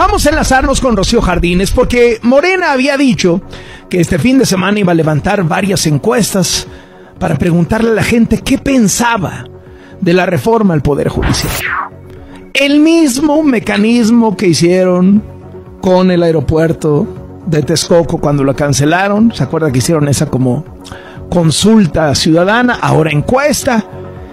vamos a enlazarnos con Rocío Jardines porque Morena había dicho que este fin de semana iba a levantar varias encuestas para preguntarle a la gente qué pensaba de la reforma al Poder Judicial. El mismo mecanismo que hicieron con el aeropuerto de Texcoco cuando lo cancelaron. ¿Se acuerda que hicieron esa como consulta ciudadana? Ahora encuesta.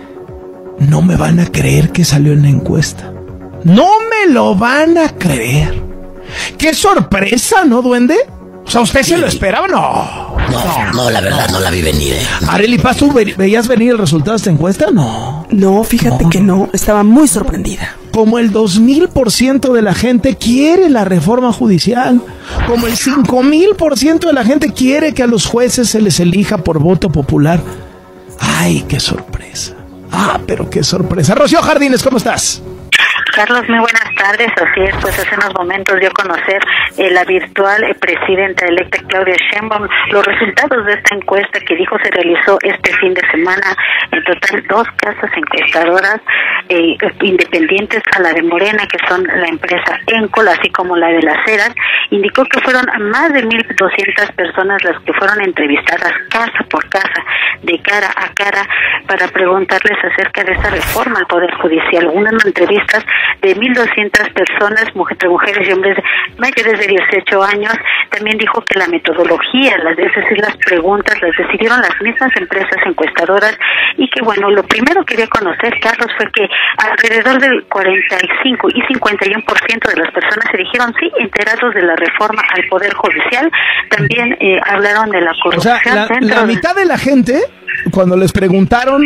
No me van a creer que salió en la encuesta. No me lo van a creer. ¡Qué sorpresa!, ¿no, duende? O sea, ¿usted se lo esperaba? No, la verdad no la vi venir. Arely Paz, ¿tú veías venir el resultado de esta encuesta? No, fíjate que no. Estaba muy sorprendida. Como el 2000% de la gente quiere la reforma judicial. Como el 5000% de la gente quiere que a los jueces se les elija por voto popular. ¡Ay, qué sorpresa! Pero qué sorpresa. Rocío Jardines, ¿cómo estás? Carlos, muy buenas tardes. Así es, pues hace unos momentos dio a conocer la virtual presidenta electa Claudia Sheinbaum los resultados de esta encuesta que dijo se realizó este fin de semana. En total, 2 casas encuestadoras independientes a la de Morena, que son la empresa Encol, así como la de Las Heras. Indicó que fueron más de 1,200 personas las que fueron entrevistadas casa por casa, de cara a cara, para preguntarles acerca de esta reforma al Poder Judicial. Unas entrevistas de 1,200 personas, entre mujeres y hombres mayores de 18 años. También dijo que la metodología, es decir, las preguntas, las decidieron las mismas empresas encuestadoras, y que bueno, lo primero que quería conocer, Carlos, fue que alrededor del 45 y 51% de las personas se dijeron sí enterados de la reforma al Poder Judicial. También hablaron de la corrupción. O sea, la mitad de la gente, cuando les preguntaron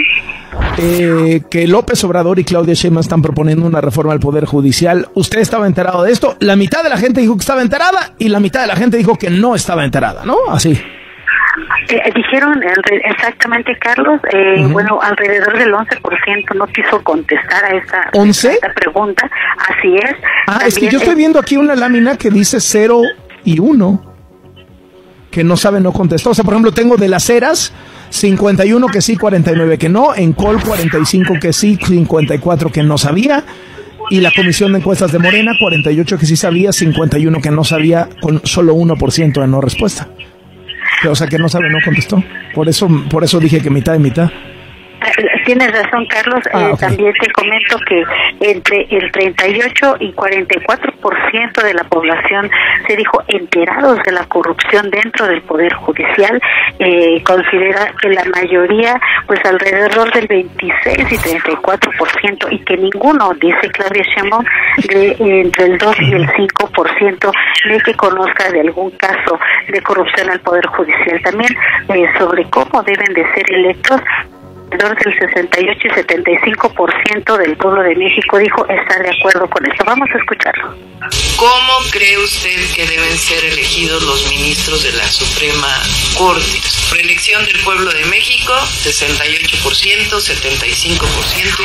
que López Obrador y Claudia Sheinbaum están proponiendo una reforma al Poder Judicial, ¿usted estaba enterado de esto? La mitad de la gente dijo que estaba enterada y la mitad de la gente dijo que no estaba enterada, ¿no? Así. Dijeron exactamente, Carlos, bueno, alrededor del 11% no quiso contestar a esta pregunta. Así es. También, es que yo estoy viendo aquí una lámina que dice 0 y 1, que no sabe, no contestó. O sea, por ejemplo, tengo de Las Heras 51 que sí, 49 que no, Encol 45 que sí, 54 que no sabía, y la Comisión de Encuestas de Morena 48 que sí sabía, 51 que no sabía, con solo 1% de no respuesta. O sea, que no sabe, no contestó. Por eso dije que mitad y mitad. Tienes razón, Carlos. Okay. También te comento que entre el 38 y 44% de la población se dijo enterados de la corrupción dentro del Poder Judicial. Considera que la mayoría, pues alrededor del 26 y 34%, y que ninguno, dice Claudia Sheinbaum, entre el 2 y el 5% de que conozca de algún caso de corrupción al Poder Judicial. También sobre cómo deben de ser electos, alrededor del 68 y 75% del pueblo de México dijo estar de acuerdo con esto. Vamos a escucharlo. ¿Cómo cree usted que deben ser elegidos los ministros de la Suprema Corte? Por elección del pueblo de México, 68%, 75% y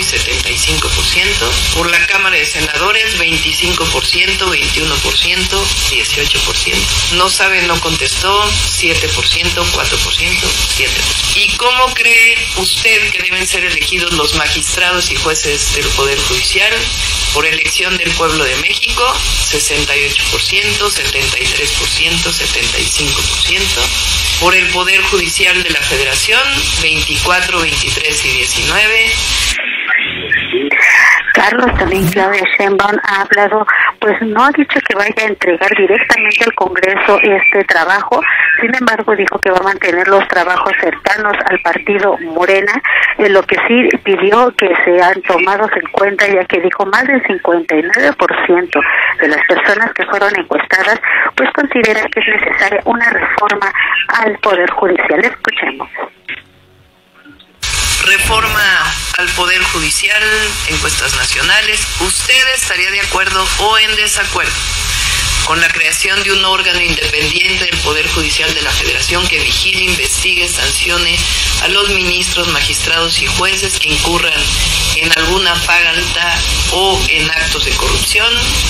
75%. Por la Cámara de Senadores, 25%, 21%, 18%. No sabe, no contestó, 7%, 4%, 7%. ¿Y cómo cree usted que deben ser elegidos los magistrados y jueces del Poder Judicial? Por elección del pueblo de México, 68%, 73%, 75%. Por el Poder Judicial de la Federación, 24, 23 y 19%. Carlos, también Claudia Sheinbaum ha hablado, pues no ha dicho que vaya a entregar directamente al Congreso este trabajo. Sin embargo, dijo que va a mantener los trabajos cercanos al partido Morena, lo que sí pidió que sean tomados en cuenta, ya que dijo más del 59% de las personas que fueron encuestadas pues considera que es necesaria una reforma al Poder Judicial. Escuchemos. Reforma al Poder Judicial, encuestas nacionales. ¿Usted estaría de acuerdo o en desacuerdo con la creación de un órgano independiente del Poder Judicial de la Federación que vigile, investigue, sancione a los ministros, magistrados y jueces que incurran en alguna falta o en actos de corrupción?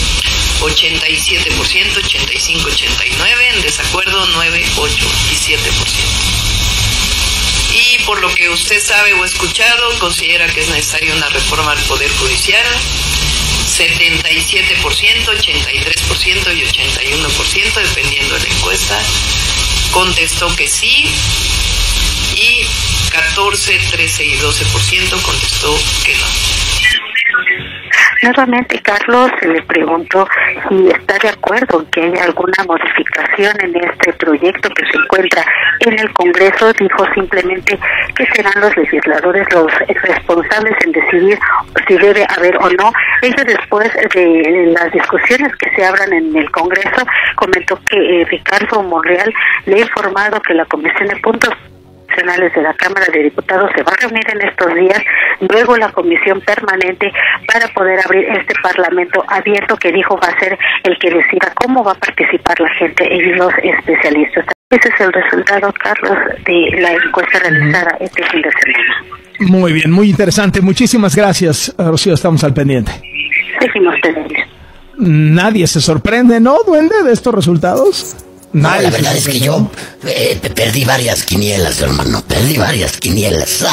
87%, 85, 89, en desacuerdo 9, 8 y 7%. Y por lo que usted sabe o ha escuchado, considera que es necesaria una reforma al Poder Judicial, 77%, 83% y 81%, dependiendo de la encuesta, contestó que sí, y 14, 13 y 12% contestó que no. Nuevamente, Carlos, se le preguntó si está de acuerdo en que haya alguna modificación en este proyecto que se encuentra en el Congreso. Dijo simplemente que serán los legisladores los responsables en decidir si debe haber o no. Ello, después de las discusiones que se abran en el Congreso, comentó que Ricardo Monreal le ha informado que la Comisión de Puntos de la Cámara de Diputados se va a reunir en estos días, luego la comisión permanente, para poder abrir este parlamento abierto, que dijo va a ser el que decida cómo va a participar la gente y los especialistas. Ese es el resultado, Carlos, de la encuesta realizada este fin de semana. Muy bien, muy interesante. Muchísimas gracias, Rocío, estamos al pendiente. Seguimos pendientes. Nadie se sorprende, ¿no, Duende, de estos resultados? No, la verdad es que yo perdí varias quinielas, hermano. Perdí varias quinielas.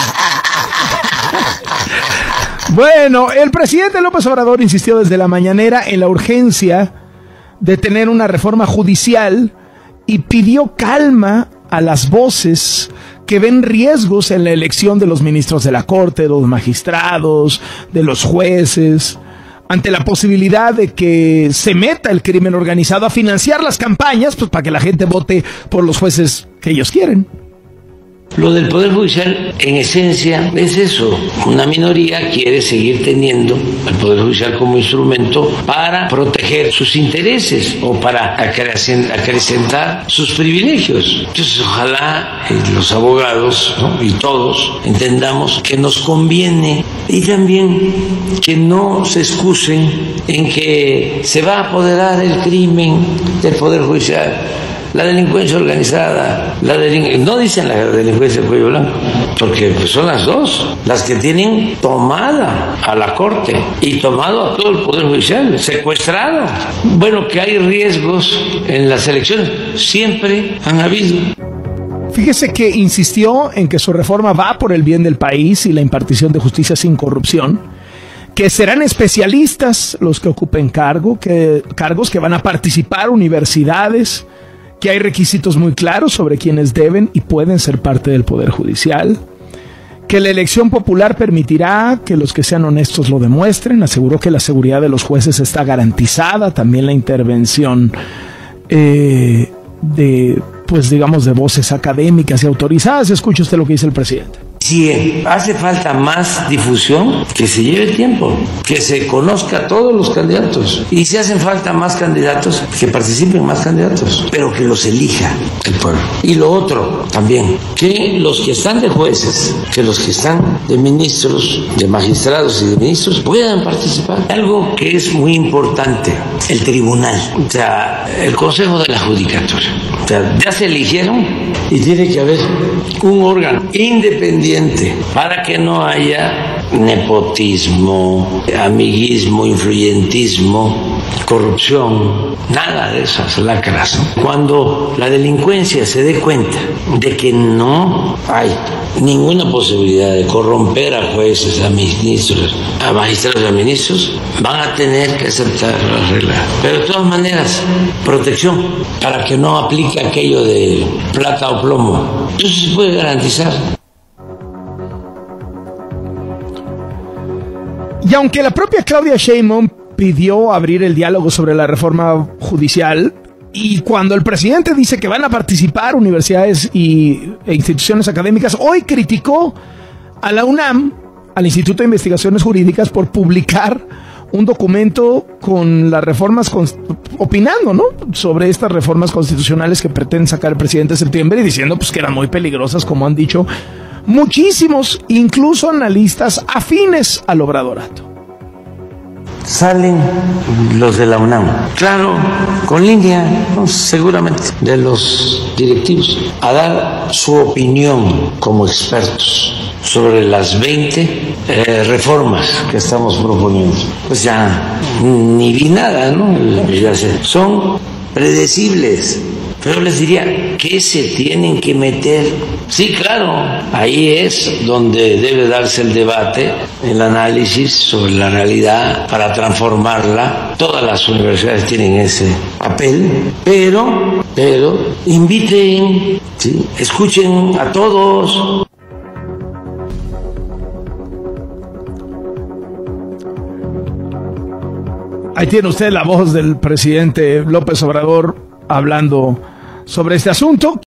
Bueno, el presidente López Obrador insistió desde la mañanera en la urgencia de tener una reforma judicial y pidió calma a las voces que ven riesgos en la elección de los ministros de la Corte, de los magistrados, de los jueces, ante la posibilidad de que se meta el crimen organizado a financiar las campañas, pues para que la gente vote por los jueces que ellos quieren. Lo del Poder Judicial, en esencia, es eso. Una minoría quiere seguir teniendo al Poder Judicial como instrumento para proteger sus intereses o para acrecentar sus privilegios. Entonces, ojalá los abogados, ¿no?, y todos entendamos que nos conviene, y también que no se excusen en que se va a apoderar el crimen del Poder Judicial. La delincuencia organizada, no dicen la delincuencia del cuello blanco, porque pues son las dos, las que tienen tomada a la Corte y tomado a todo el Poder Judicial, secuestrado. Bueno, que hay riesgos en las elecciones, siempre han habido. Fíjese que insistió en que su reforma va por el bien del país y la impartición de justicia sin corrupción, que serán especialistas los que ocupen cargos que van a participar universidades, que hay requisitos muy claros sobre quienes deben y pueden ser parte del Poder Judicial, que la elección popular permitirá que los que sean honestos lo demuestren. Aseguró que la seguridad de los jueces está garantizada, también la intervención de voces académicas y autorizadas. Escuche usted lo que dice el presidente. Si hace falta más difusión, que se lleve tiempo, que se conozca a todos los candidatos. Y si hacen falta más candidatos, que participen más candidatos, pero que los elija el pueblo. Y lo otro también, que los que están de jueces, que los que están de ministros, de magistrados y de ministros puedan participar. Algo que es muy importante, el tribunal, o sea, el Consejo de la Judicatura. O sea, ya se eligieron y tiene que haber un órgano independiente para que no haya nepotismo, amiguismo, influyentismo, corrupción, nada de esas lacras, ¿no? Cuando la delincuencia se dé cuenta de que no hay ninguna posibilidad de corromper a jueces, a ministros, a magistrados y a ministros, van a tener que aceptar las reglas. Pero de todas maneras, protección para que no aplique aquello de plata o plomo. Eso se puede garantizar. Y aunque la propia Claudia Sheinbaum pidió abrir el diálogo sobre la reforma judicial, y cuando el presidente dice que van a participar universidades e instituciones académicas, hoy criticó a la UNAM, al Instituto de Investigaciones Jurídicas, por publicar un documento con las reformas, opinando, ¿no?, sobre estas reformas constitucionales que pretende sacar el presidente en septiembre, y diciendo pues que eran muy peligrosas, como han dicho muchísimos, incluso analistas afines al obradorato. Salen los de la UNAM, claro, con línea, ¿no?, seguramente de los directivos, a dar su opinión como expertos sobre las 20 reformas que estamos proponiendo. Pues ya ni vi nada, ¿no? Ya sé. Son predecibles, Pero les diría, ¿qué se tienen que meter? Sí, claro, ahí es donde debe darse el debate, el análisis sobre la realidad para transformarla. Todas las universidades tienen ese papel, pero inviten, ¿sí? Escuchen a todos. Ahí tiene usted la voz del presidente López Obrador hablando sobre este asunto.